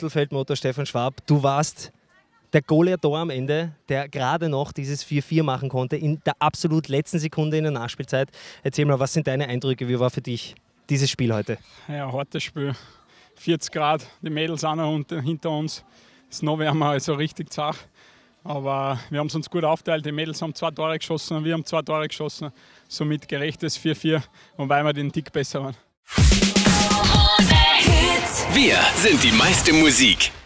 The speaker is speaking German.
Mittelfeldmotor Stefan Schwab, du warst der Goliath-Tor am Ende, der gerade noch dieses 4-4 machen konnte, in der absolut letzten Sekunde in der Nachspielzeit. Erzähl mal, was sind deine Eindrücke? Wie war für dich dieses Spiel heute? Ja, hartes Spiel. 40 Grad, die Mädels auch noch hinter uns. Das noch wärmer, also richtig zart. Aber wir haben es uns gut aufgeteilt. Die Mädels haben 2 Tore geschossen und wir haben 2 Tore geschossen. Somit gerechtes 4-4 und weil wir den Tick besser waren. Wir sind die meiste Musik.